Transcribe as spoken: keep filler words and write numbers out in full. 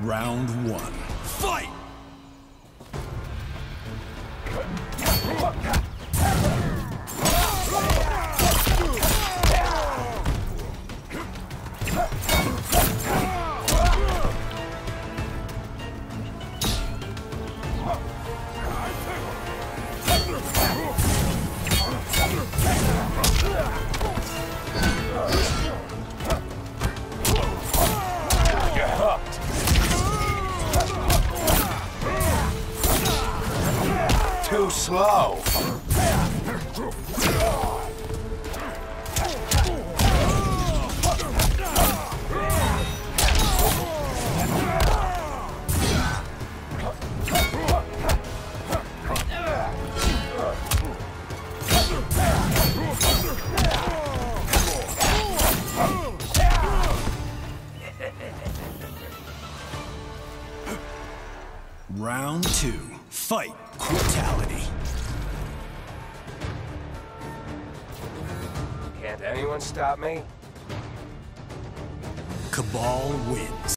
Round one. Fight! Too slow. Round two. Fight. Brutality. Can't anyone stop me? Kabal wins.